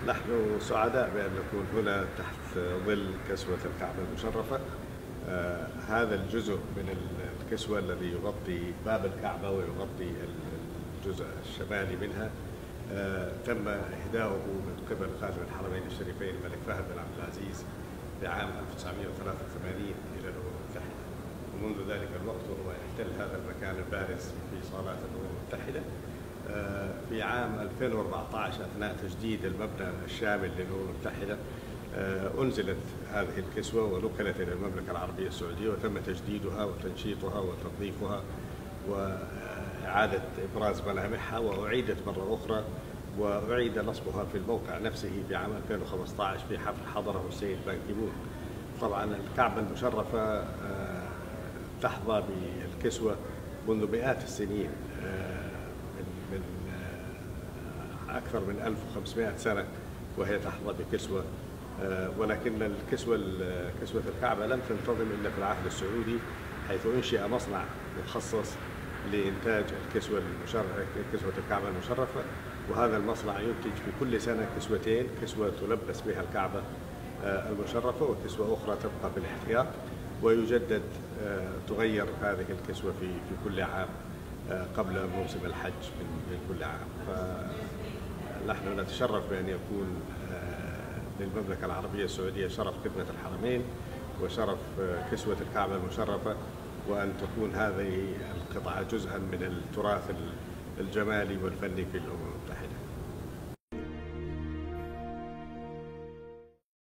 نحن سعداء بأن نكون هنا تحت ظل كسوة الكعبة المشرفة. هذا الجزء من الكسوة الذي يغطي باب الكعبة ويغطي الجزء الشمالي منها تم إهداؤه من قبل خادم الحرمين الشريفين الملك فهد بن عبد العزيز بعام 1983 إلى الأمم المتحدة، ومنذ ذلك الوقت وهو يحتل هذا المكان البارز في صالات الأمم المتحدة. في عام 2014 أثناء تجديد المبنى الشامل للأمم المتحدة أنزلت هذه الكسوة ونقلت إلى المملكة العربية السعودية، وتم تجديدها وتنشيطها وتنظيفها وإعادة إبراز ملامحها، وأعيدت مرة أخرى وأعيد نصبها في الموقع نفسه في عام 2015 في حفل حضره السيد بان كي مون. طبعا الكعبة المشرفة تحظى بالكسوة منذ مئات السنين، من أكثر من 1500 سنة وهي تحظى بكسوة، ولكن كسوة الكعبة لم تنتظم إلا في العهد السعودي، حيث أنشئ مصنع مخصص لإنتاج كسوة الكعبة المشرفة، وهذا المصنع ينتج في كل سنة كسوتين، كسوة تلبس بها الكعبة المشرفة وكسوة أخرى تبقى في الاحتياط، ويجدد تغير هذه الكسوة في كل عام قبل موسم الحج من كل عام. فنحن نتشرف بأن يكون للمملكة العربية السعودية شرف خدمة الحرمين وشرف كسوة الكعبة المشرفة، وأن تكون هذه القطعة جزءا من التراث الجمالي والفني في الأمم المتحدة.